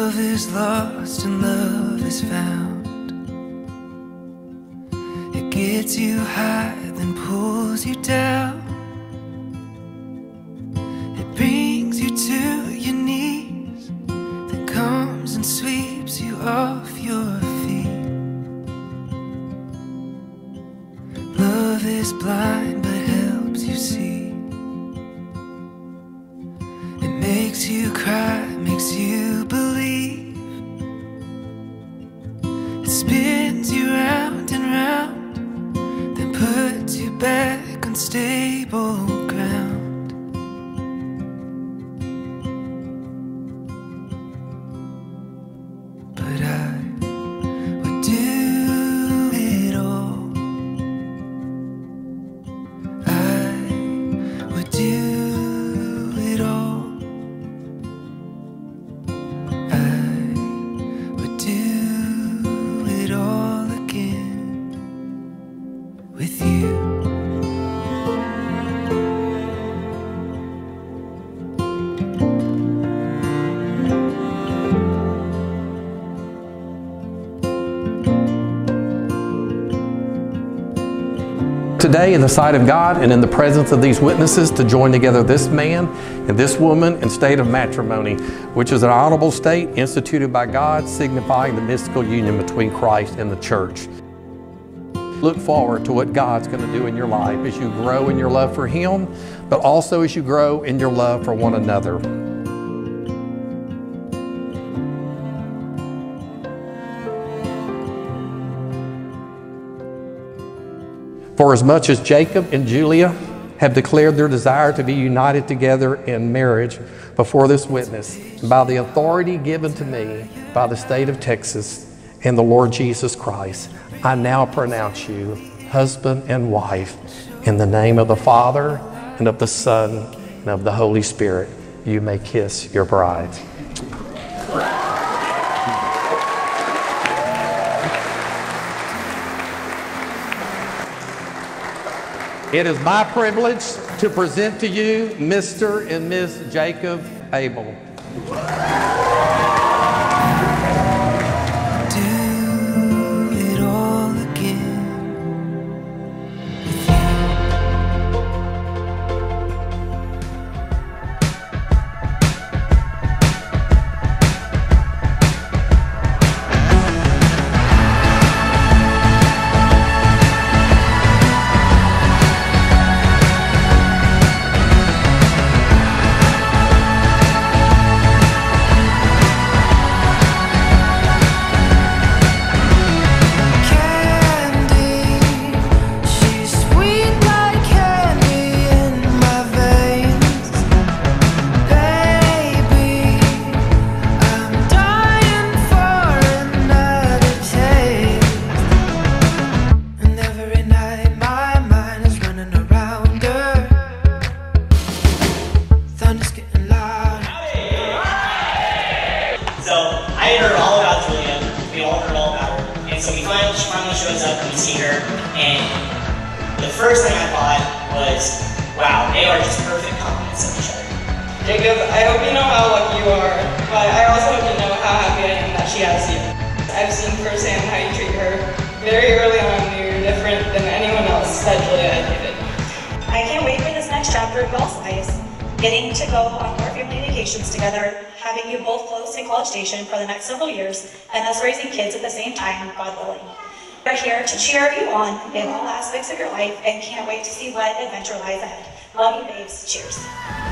Love is lost and love is found. It gets you high, then pulls you down. It brings you to your knees, then comes and sweeps you off your feet. Love is blind but helps you see. It makes you cry, makes you believe. It spins you round and round, then puts you back on stable ground. But I would do it all. I would do it all. I would do it all again with you. Today, in the sight of God and in the presence of these witnesses, to join together this man and this woman in state of matrimony, which is an honorable state instituted by God, signifying the mystical union between Christ and the church. Look forward to what God's going to do in your life as you grow in your love for Him, but also as you grow in your love for one another. For as much as Jacob and Julia have declared their desire to be united together in marriage before this witness, by the authority given to me by the state of Texas and the Lord Jesus Christ, I now pronounce you husband and wife in the name of the Father and of the Son and of the Holy Spirit. You may kiss your bride. It is my privilege to present to you Mr. and Ms. Jacob Abell. Do it all again with she finally shows up and we see her, and the first thing I thought was, wow, they are just perfect complements of each other. Jacob, I hope you know how lucky you are, but I also hope you know how happy I am that she has you. I've seen firsthand how you treat her. Very early on, you're different than anyone else that Julia had dated. I can't wait for this next chapter of y'all's lives. Getting to go on more family vacations together, having you both close in College Station for the next several years, and us raising kids at the same time, God willing. We're here to cheer you on in all aspects of your life and can't wait to see what adventure lies ahead. Love you, babes. Cheers.